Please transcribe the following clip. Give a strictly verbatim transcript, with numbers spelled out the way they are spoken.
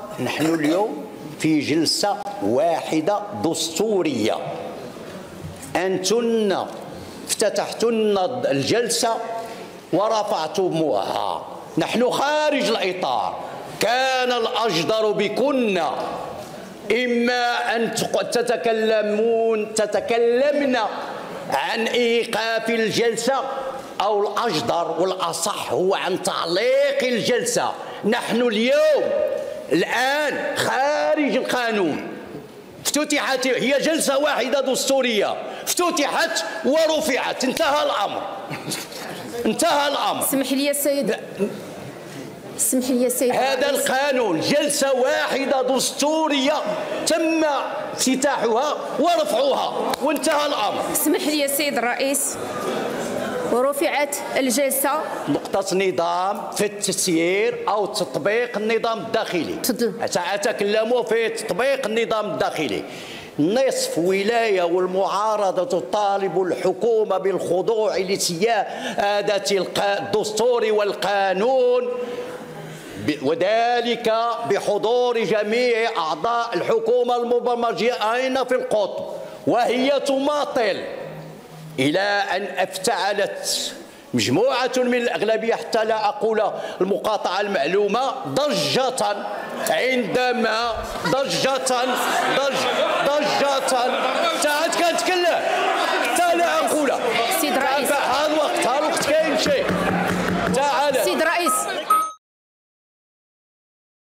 نحن اليوم في جلسة واحدة دستورية. أنتن افتتحتن الجلسة ورفعتموها، نحن خارج الإطار. كان الأجدر بكن إما أن تتكلمون تتكلمن عن إيقاف الجلسة، أو الأجدر والأصح هو عن تعليق الجلسة. نحن اليوم الآن خارج القانون، افتتحت، هي جلسة واحدة دستورية، افتتحت ورفعت، انتهى الأمر. انتهى الأمر. اسمح لي يا سيد، اسمح لي يا سيد، هذا القانون جلسة واحدة دستورية تم افتتاحها ورفعها وانتهى الأمر. اسمح لي يا سيد الرئيس، ورفعت الجلسة. نقطة نظام في التسيير أو تطبيق النظام الداخلي. أتكلم في تطبيق النظام الداخلي. نصف ولاية والمعارضة تطالب الحكومة بالخضوع لسيادة الدستور والقانون، وذلك بحضور جميع أعضاء الحكومة المبرمجين في القطب، وهي تماطل إلى أن افتعلت مجموعة من الأغلبية، حتى لا أقول المقاطعة المعلومة، ضجة عندما ضجة ضج ضجة